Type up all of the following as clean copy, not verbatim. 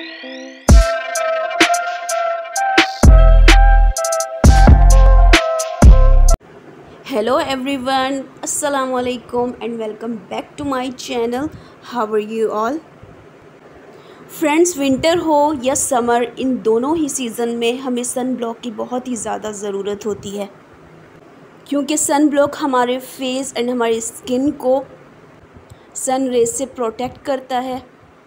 Hello everyone, Assalamu alaikum and welcome back to my channel. How are you all? Friends, winter हो या summer, इन दोनों ही season में हमें sun block की बहुत ही ज़्यादा ज़रूरत होती है, क्योंकि सन ब्लॉक हमारे फेस एंड हमारी स्किन को सन रेज से प्रोटेक्ट करता है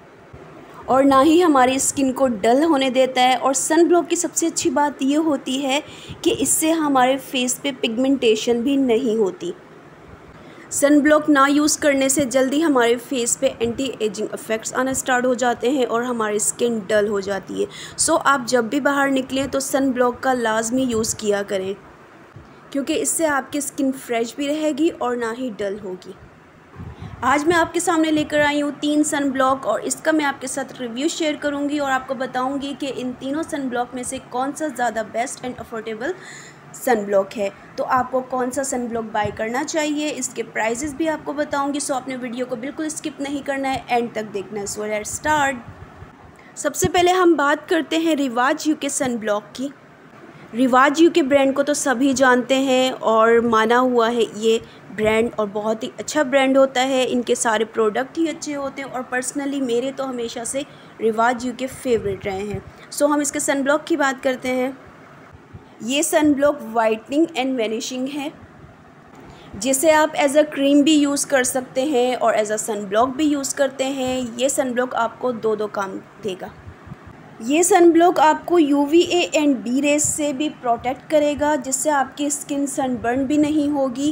और ना ही हमारी स्किन को डल होने देता है। और सन ब्लॉक की सबसे अच्छी बात ये होती है कि इससे हमारे फेस पे पिगमेंटेशन भी नहीं होती। सन ब्लॉक ना यूज़ करने से जल्दी हमारे फेस पे एंटी एजिंग इफ़ेक्ट्स आना स्टार्ट हो जाते हैं और हमारी स्किन डल हो जाती है। सो आप जब भी बाहर निकलें तो सन ब्लॉक का लाजमी यूज़ किया करें, क्योंकि इससे आपकी स्किन फ्रेश भी रहेगी और ना ही डल होगी। आज मैं आपके सामने लेकर आई हूँ 3 सन ब्लॉक और इसका मैं आपके साथ रिव्यू शेयर करूँगी और आपको बताऊँगी कि इन तीनों सन ब्लॉक में से कौन सा ज़्यादा best and affordable sun block है, तो आपको कौन सा सन ब्लॉक बाय करना चाहिए, इसके प्राइजेस भी आपको बताऊँगी। सो आपने वीडियो को बिल्कुल स्किप नहीं करना है, एंड तक देखना है। So let's start. सबसे पहले हम बात करते हैं रिवाज यूके सन ब्लॉक की। रिवाज यूके ब्रांड को तो सभी जानते हैं और माना हुआ है ये ब्रांड, और बहुत ही अच्छा ब्रांड होता है। इनके सारे प्रोडक्ट ही अच्छे होते हैं और पर्सनली मेरे तो हमेशा से रिवाज यूके फेवरेट रहे हैं। सो हम इसके सन ब्लॉक की बात करते हैं। ये sun block whitening and vanishing है, जिसे आप एज अ क्रीम भी यूज़ कर सकते हैं और एज अ सन ब्लॉक भी यूज़ करते हैं। ये सन ब्लॉक आपको दो काम देगा। ये सन ब्लॉक आपको UVA एंड B रेज से भी प्रोटेक्ट करेगा, जिससे आपकी स्किन सनबर्न भी नहीं होगी,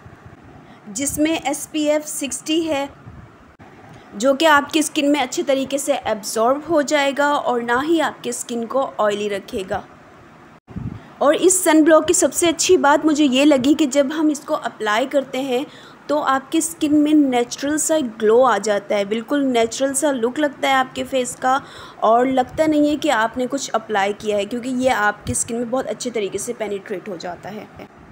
जिसमें SPF 60 है, जो कि आपकी स्किन में अच्छे तरीके से एब्जॉर्ब हो जाएगा और ना ही आपकी स्किन को ऑयली रखेगा। और इस सन ब्लॉक की सबसे अच्छी बात मुझे ये लगी कि जब हम इसको अप्लाई करते हैं तो आपकी स्किन में नेचुरल सा ग्लो आ जाता है, बिल्कुल नेचुरल सा लुक लगता है आपके फेस का, और लगता नहीं है कि आपने कुछ अप्लाई किया है, क्योंकि ये आपकी स्किन में बहुत अच्छे तरीके से पेनिट्रेट हो जाता है।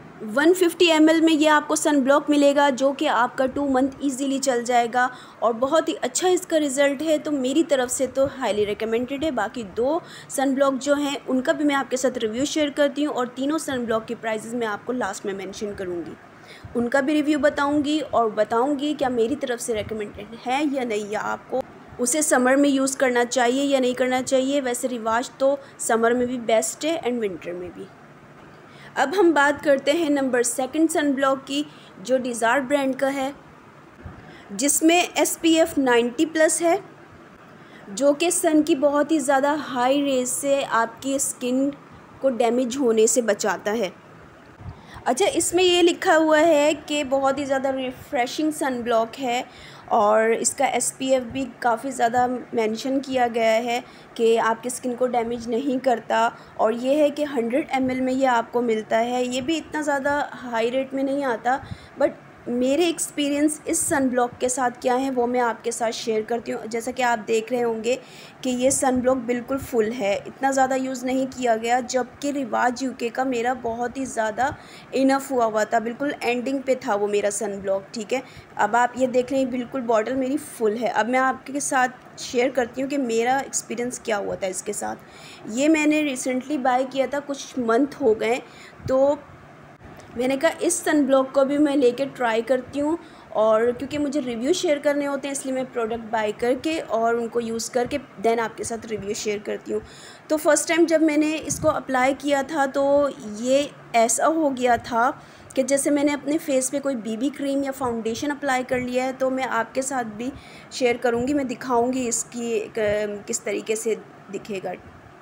150 ml में ये आपको सन ब्लॉक मिलेगा, जो कि आपका 2 मंथ ईजीली चल जाएगा और बहुत ही अच्छा इसका रिज़ल्ट है। तो मेरी तरफ से तो हाईली रिकमेंडेड है। बाकी 2 सन ब्लॉक जो हैं उनका भी मैं आपके साथ रिव्यू शेयर करती हूँ और तीनों सन ब्लॉक की प्राइजेज़ मैं आपको लास्ट में मेंशन करूँगी, उनका भी रिव्यू बताऊँगी और बताऊँगी क्या मेरी तरफ से रिकमेंडेड है या नहीं, या आपको उसे समर में यूज़ करना चाहिए या नहीं करना चाहिए। वैसे रिवाज तो समर में भी बेस्ट है एंड विंटर में भी। अब हम बात करते हैं नंबर 2 सन ब्लॉक की, जो डिज़ायर ब्रांड का है, जिसमें SPF 90+ है, जो कि सन की बहुत ही ज़्यादा हाई रेज से आपकी स्किन को डैमेज होने से बचाता है। अच्छा, इसमें ये लिखा हुआ है कि बहुत ही ज़्यादा रिफ़्रेशिंग सन ब्लॉक है और इसका SPF भी काफ़ी ज़्यादा मेंशन किया गया है कि आपकी स्किन को डैमेज नहीं करता, और ये है कि 100 ml में ये आपको मिलता है। ये भी इतना ज़्यादा हाई रेट में नहीं आता, बट मेरे एक्सपीरियंस इस सन ब्लॉक के साथ क्या है वो मैं आपके साथ शेयर करती हूँ। जैसा कि आप देख रहे होंगे कि ये सन ब्लॉक बिल्कुल फुल है, इतना ज़्यादा यूज़ नहीं किया गया, जबकि रिवाज यूके का मेरा बहुत ही ज़्यादा इनफ हुआ था, बिल्कुल एंडिंग पे था वो मेरा सन ब्लॉक। ठीक है, अब आप ये देख रहे हैं बिल्कुल बॉटल मेरी फुल है। अब मैं आपके साथ शेयर करती हूँ कि मेरा एक्सपीरियंस क्या हुआ था इसके साथ। ये मैंने रिसेंटली बाय किया था, कुछ मंथ हो गए, तो मैंने कहा इस सन ब्लॉक को भी मैं लेके ट्राई करती हूँ, और क्योंकि मुझे रिव्यू शेयर करने होते हैं इसलिए मैं प्रोडक्ट बाय करके और उनको यूज़ करके देन आपके साथ रिव्यू शेयर करती हूँ। तो फर्स्ट टाइम जब मैंने इसको अप्लाई किया था तो ये ऐसा हो गया था कि जैसे मैंने अपने फेस पे कोई BB क्रीम या फाउंडेशन अप्लाई कर लिया है। तो मैं आपके साथ भी शेयर करूँगी, मैं दिखाऊँगी इसकी किस तरीके से दिखेगा।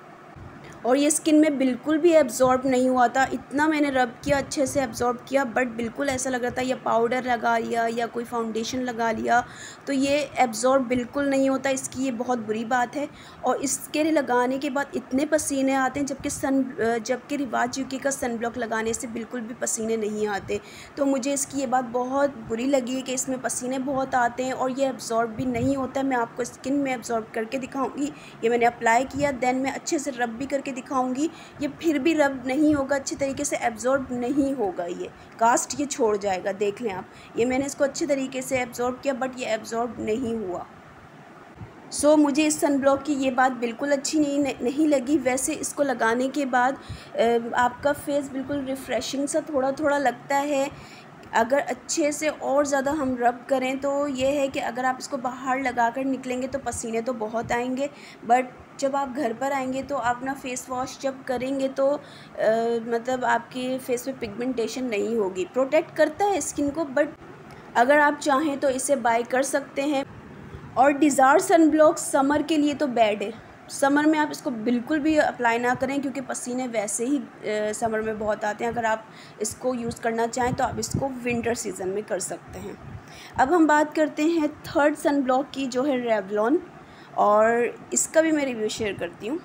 और ये स्किन में बिल्कुल भी एब्जॉर्ब नहीं हुआ था, इतना मैंने रब किया, अच्छे से एब्जॉर्ब किया, बट बिल्कुल ऐसा लग रहा था या पाउडर लगा लिया या कोई फाउंडेशन लगा लिया तो ये एब्जॉर्ब बिल्कुल नहीं होता। इसकी ये बहुत बुरी बात है। और इसके लगाने के बाद इतने पसीने आते हैं, जबकि रिवाज यूके का सन ब्लॉक लगाने से बिल्कुल भी पसीने नहीं आते। तो मुझे इसकी ये बात बहुत बुरी लगी कि इसमें पसीने बहुत आते हैं और ये एब्जॉर्ब भी नहीं होता है। मैं आपको स्किन में एब्जॉर्ब करके दिखाऊँगी। ये मैंने अप्लाई किया, देन मैं अच्छे से रब भी करके दिखाऊंगी। ये फिर भी रब नहीं होगा, अच्छे तरीके से एब्जॉर्ब नहीं होगा, ये कास्ट ये छोड़ जाएगा। देख लें आप, ये मैंने इसको अच्छे तरीके से एब्जॉर्ब किया बट ये एब्जॉर्ब नहीं हुआ। मुझे इस सन ब्लॉक की ये बात बिल्कुल अच्छी नहीं लगी। वैसे इसको लगाने के बाद आपका फेस बिल्कुल रिफ़्रेशिंग सा थोड़ा थोड़ा लगता है। अगर अच्छे से और ज़्यादा हम रब करें तो ये है कि अगर आप इसको बाहर लगा कर निकलेंगे तो पसीने तो बहुत आएंगे, बट जब आप घर पर आएंगे तो आप अपना फ़ेस वॉश जब करेंगे तो मतलब आपके फेस पे पिगमेंटेशन नहीं होगी। प्रोटेक्ट करता है स्किन को, बट अगर आप चाहें तो इसे बाय कर सकते हैं। और डिज़ायर सन ब्लॉक समर के लिए तो बैड है। समर में आप इसको बिल्कुल भी अप्लाई ना करें, क्योंकि पसीने वैसे ही समर में बहुत आते हैं। अगर आप इसको यूज़ करना चाहें तो आप इसको विंटर सीज़न में कर सकते हैं। अब हम बात करते हैं थर्ड सन ब्लॉक की, जो है रेवलॉन, और इसका भी मैं रिव्यू शेयर करती हूँ।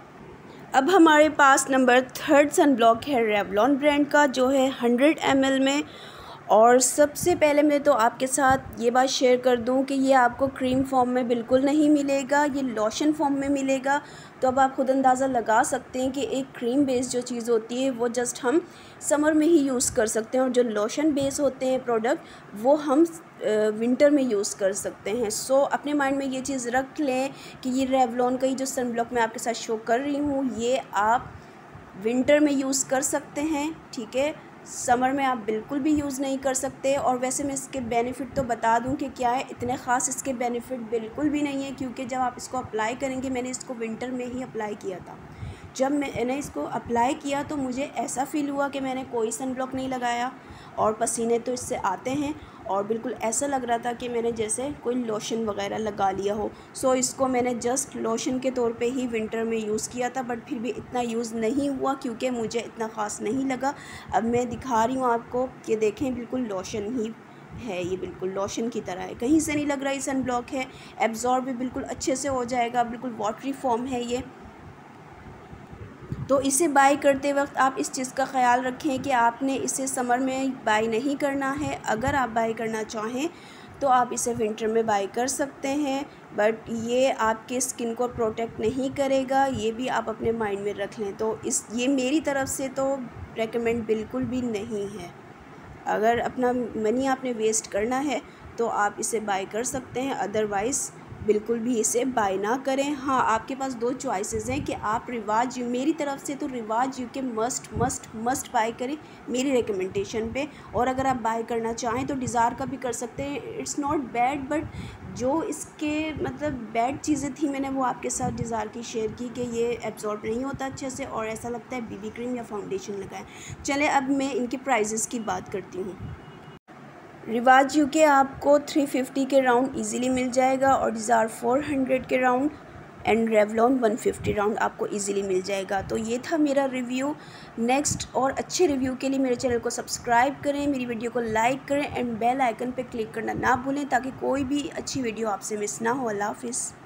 अब हमारे पास नंबर थर्ड सन ब्लॉक है रेवलॉन ब्रांड का, जो है 100 ml में। और सबसे पहले मैं तो आपके साथ ये बात शेयर कर दूं कि ये आपको क्रीम फॉर्म में बिल्कुल नहीं मिलेगा, ये लोशन फॉर्म में मिलेगा। तो अब आप खुद अंदाज़ा लगा सकते हैं कि एक क्रीम बेस जो चीज़ होती है वो जस्ट हम समर में ही यूज़ कर सकते हैं, और जो लोशन बेस होते हैं प्रोडक्ट वो हम विंटर में यूज़ कर सकते हैं। अपने माइंड में ये चीज़ रख लें कि ये रेवलॉन का ही जो सन ब्लॉक मैं आपके साथ शो कर रही हूँ, ये आप विंटर में यूज़ कर सकते हैं, ठीक है। समर में आप बिल्कुल भी यूज़ नहीं कर सकते। और वैसे मैं इसके बेनिफ़िट तो बता दूं कि क्या है, इतने ख़ास इसके बेनिफ़िट बिल्कुल भी नहीं है, क्योंकि जब आप इसको अप्लाई करेंगे, मैंने इसको विंटर में ही अप्लाई किया था। जब मैंने इसको अप्लाई किया तो मुझे ऐसा फ़ील हुआ कि मैंने कोई सन ब्लॉक नहीं लगाया, और पसीने तो इससे आते हैं, और बिल्कुल ऐसा लग रहा था कि मैंने जैसे कोई लोशन वगैरह लगा लिया हो। इसको मैंने जस्ट लोशन के तौर पे ही विंटर में यूज़ किया था, बट फिर भी इतना यूज़ नहीं हुआ क्योंकि मुझे इतना ख़ास नहीं लगा। अब मैं दिखा रही हूँ आपको कि देखें, बिल्कुल लोशन ही है, ये बिल्कुल लोशन की तरह है, कहीं से नहीं लग रहा ये सन ब्लॉक है। एब्जॉर्ब भी बिल्कुल अच्छे से हो जाएगा, बिल्कुल वाटरी फॉर्म है ये। तो इसे बाय करते वक्त आप इस चीज़ का ख़याल रखें कि आपने इसे समर में बाय नहीं करना है। अगर आप बाय करना चाहें तो आप इसे विंटर में बाय कर सकते हैं, बट ये आपके स्किन को प्रोटेक्ट नहीं करेगा, ये भी आप अपने माइंड में रख लें। तो ये मेरी तरफ़ से तो रेकमेंड बिल्कुल भी नहीं है। अगर अपना मनी आपने वेस्ट करना है तो आप इसे बाय कर सकते हैं, अदरवाइज़ बिल्कुल भी इसे बाय ना करें। हाँ, आपके पास दो चॉइसेस हैं कि आप रिवाज यू, मेरी तरफ से तो रिवाज यू के मस्ट बाय करें मेरी रिकमेंडेशन पे। और अगर आप बाय करना चाहें तो डिज़ायर का भी कर सकते हैं। इट्स नॉट बैड, बट जो इसके मतलब बैड चीज़ें थी मैंने वो आपके साथ डिज़ायर की शेयर की कि ये एब्जॉर्ब नहीं होता अच्छे से, और ऐसा लगता है बीबी क्रीम या फाउंडेशन लगाएं। चलें, अब मैं इनके प्राइजेस की बात करती हूँ। रिवाज यू के आपको 350 के राउंड इजीली मिल जाएगा, और डिज़ायर 400 के राउंड, एंड रेवलॉन 150 राउंड आपको इजीली मिल जाएगा। तो ये था मेरा रिव्यू। नेक्स्ट और अच्छे रिव्यू के लिए मेरे चैनल को सब्सक्राइब करें, मेरी वीडियो को लाइक करें, एंड बेल आइकन पे क्लिक करना ना भूलें ताकि कोई भी अच्छी वीडियो आपसे मिस ना हो। अल्लाह हाफिज़।